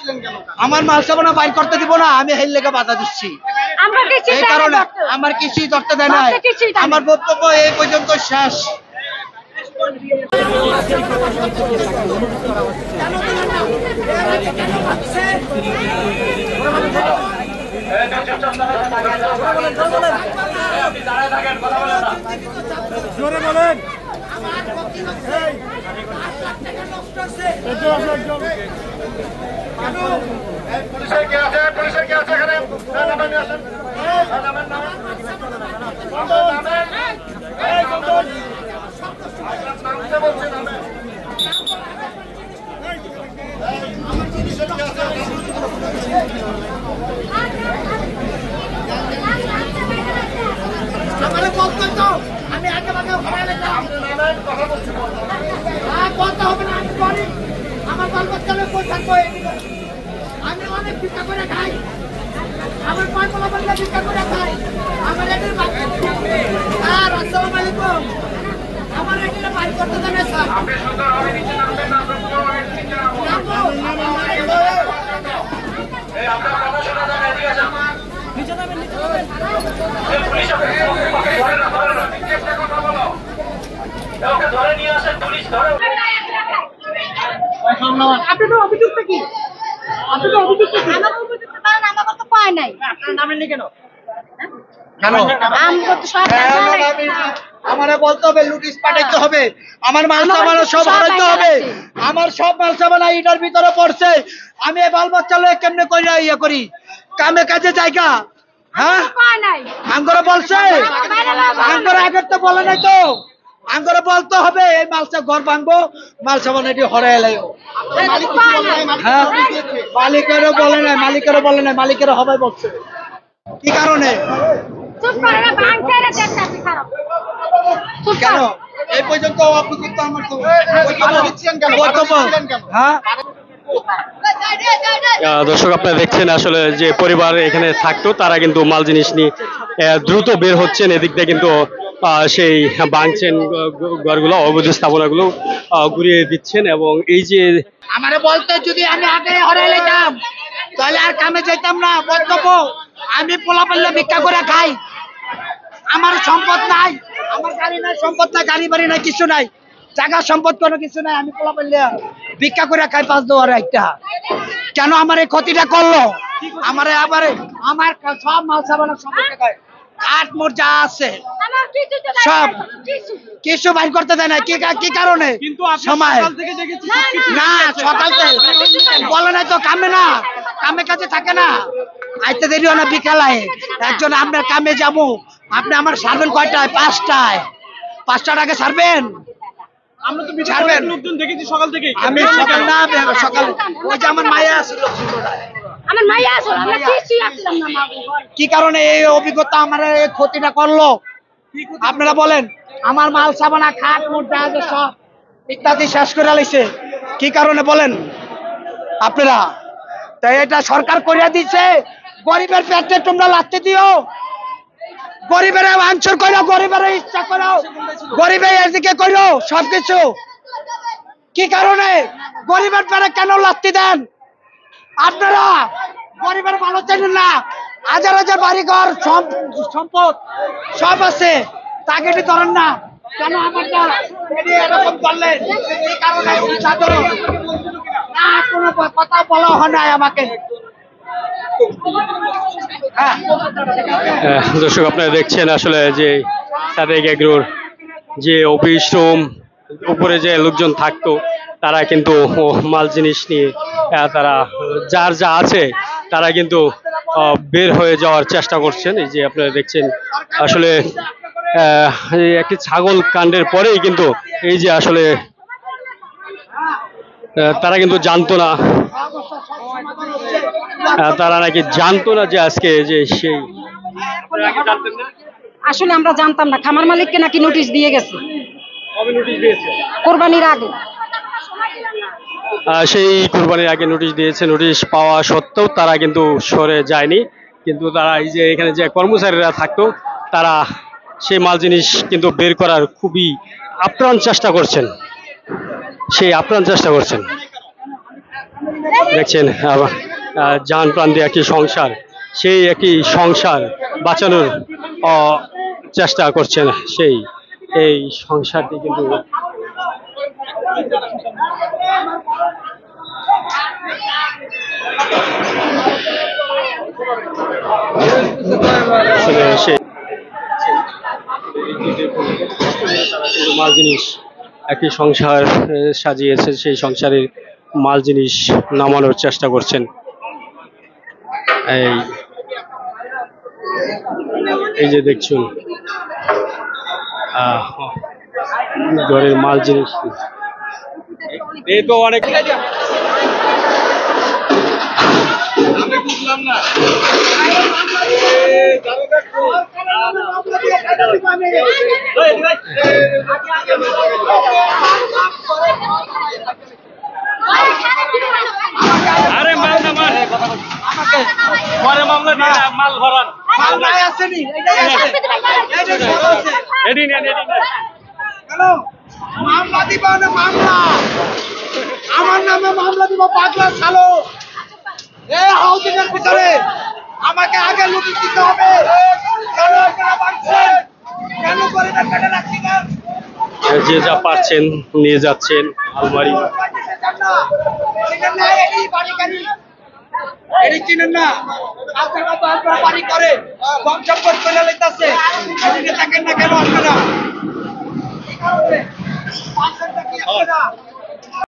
আমার মাল সাবানা বাইর করতে দিব না, আমি হেল লেগে বাধা দিচ্ছি। এই কারণে আমার কিছুই ধরতে দেয় না। আমার বক্তব্য এই পর্যন্ত শেষ। জোরে বলেন। পুলিশের কে আছে এখানে? আমি আগে বলতে হবে না, আমি করি। আমার বাল বাচ্চা কই থাকবো? আমি অনেক ভিক্ষা করে খাই, আমার পাঁচ বলা বললে ভিক্ষা করে খাই। আমার এদের আর আসসালামু আলাইকুম। আমার এখানে বাড়ি করতে দেবে স্যার। আপনি সুন্দরভাবে নিচে নামবেন না, এই আপনার কথা শোনা যাবে। এদিকে আসেন, নিচে নামেন, নিচে নামেন। পুলিশ ধরে না, চেষ্টা কথা বলো। ওকে ধরে নিয়ে আসেন, পুলিশ ধরে। আপনি তো অভিযুক্ত কি? আপনি তো অভিযুক্ত কি? আমার অভিযুক্ত কারণ আমার তো পায় নাই। আপনার নামেন নি কেন? আমারে বলতে হবে, নোটিশ পাঠাইতে হবে, আমার মাল সামানা সব হারাইতে হবে। আমার সব মাল সামানা এটার ভিতরে পড়ছে। আমি বাল বাচ্চা লয়ে কেমনে কইরা ইয়ে করি? কামে কাজে জায়গা, হ্যাঁ? আঙ্গরে বলছে, আঙ্গরে আগের তো বলে নাই তো। আঙ্গরে বলতে হবে এই মালসা ঘর ভাঙবো, মাল সামানা এটি হরাই লাইও। হ্যাঁ, মালিকেরও বলে নাই, মালিকেরও বলে নাই, মালিকেরও হবে বলছে। কি কারণে? কেন এই পর্যন্ত অভিযুক্ত? আমার তো হ্যাঁ। দর্শক আপনারা দেখছেন আসলে যে পরিবার এখানে থাকতো তারা কিন্তু মাল জিনিস নিয়ে দ্রুত বের হচ্ছেন। এদিক দিয়ে কিন্তু সেই ভাঙছেন ঘরগুলো, অবৈধ স্থাপনাগুলো ঘুরিয়ে দিচ্ছেন। এবং এই যে আমারে বলতে যদি আমি আগে হরাই লাইতাম তাহলে আর কামে যাইতাম না। বক্তব্য, আমি পোলা পাল্লা ভিক্ষা করে খাই, আমার সম্পদ নাই, আমার গাড়ি নাই, সম্পদ নাই, গাড়ি বাড়ি নাই, কিছু নাই, জায়গা সম্পদ কোনো কিছু নাই। আমি পোলা পাল্লা ভিক্ষা করে খাই 5 দুয়ারে একটা। কেন আমার এই ক্ষতিটা করলো? আমারে আবার আমার সব মাল সাবানা সব খায়, কাঠ মোট যা আছে সব কিছু বাইর করতে দেয় না। কি কারণে? সময় না, সকাল থেকে বলে নাই তো, কামে না, কামে কাজে থাকে না, আইতে দেরি হয় না, বিকালায় একজন আপনার কামে যাবো, আপনি আমার ছাড়বেন কয়টায়? 5টায়। 5টার আগে ছাড়বেন? আমরা তো ছাড়বেন লোকজন দেখেছি সকাল থেকে। আমি সকাল না, সকাল ওই যে আমার মায়া আসছিল, আমার মাইয়া আসল, আমরা কিছুই আসলাম না। কি কারণে এই অভিজ্ঞতা আমার এই ক্ষতিটা করলো? আপনারা বলেন। আমার মাল সাবানা, খাট মোট যা আছে সব ইত্যাদি শেষ করে লাইছে। কি কারণে বলেন আপনারা? তাই এটা সরকার করিয়া দিচ্ছে। গরিবের পেটে তোমরা লাথি দিও, গরিবের আঞ্চর করো, গরিবের ইচ্ছা করো, গরিবের এদিকে করো সবকিছু। কি কারণে গরিবের পেটে কেন লাথি দেন আপনারা? গরিবের ভালো চেনেন না। হাজার হাজার বাড়িঘর সম্পদ সব আছে, তাকে ধরেন না কেন? আমারটা এরকম করলেন এই কারণে না, কোনো কথা বলা হয় নাই আমাকে। দর্শক আপনারা দেখছেন আসলে যে সাদেক এগ্রোর যে অফিস রুম, উপরে যে লোকজন থাকতো তারা কিন্তু মাল জিনিস নিয়ে তারা যার যা আছে তারা কিন্তু বের হয়ে যাওয়ার চেষ্টা করছেন। এই যে আপনারা দেখছেন আসলে একটি ছাগল কাণ্ডের পরেই কিন্তু এই যে আসলে তারা কিন্তু জানতো না, তারা নাকি জানতো না যে আজকে যে সেই আসলে আমরা জানতাম না। খামার মালিককে নাকি নোটিশ দিয়ে গেছে কোরবানির আগে। সেই কোরবানির আগে নোটিশ দিয়েছে। নোটিশ পাওয়া সত্ত্বেও তারা কিন্তু সরে যায়নি। কিন্তু তারা এই যে এখানে যে কর্মচারীরা থাকতো তারা সেই মাল জিনিস কিন্তু বের করার খুবই আপ্রাণ চেষ্টা করছেন, সেই আপ্রাণ চেষ্টা করছেন। দেখছেন জান প্রাণ দিয়ে একটি সংসার, সেই একটি সংসার বাঁচানোর চেষ্টা করছেন, সেই এই সংসারটি কিন্তু আসলে সেই মাল জিনিস একটি সংসার সাজিয়েছে, সেই সংসারের মাল জিনিস নামানোর চেষ্টা করছেন। এই এই যে দেখছুন ঘরের মাল জিনিস, এই তো অনেক আমি বুঝলাম না। আরে মাল না মাল, পরে মামলা দিয়ে মাল ভরান, মামলা আসেনি, এটাই আছে, এটাই সব আছে। এদিন কেন মামলা দিবা না? মামলা আমার নামে মামলা দিব, পাগলা ছালো। হাউজিং এর ভিতরে আমাকে আগে নোটিশ দিতে হবে। কেন আপনারা ভাঙছেন? কেন করে না কেটে রাখছি না? যে যা পারছেন নিয়ে যাচ্ছেন আলমারি। চিনেন না এটি বাড়ি গাড়ি, এটি চিনেন না। আজকের মতো আপনারা বাড়ি করে ধ্বংসপদ করে লইতাছে, এদিকে থাকেন না কেন আপনারা? কি কারণে? পাঁচশো টাকা কি আপনারা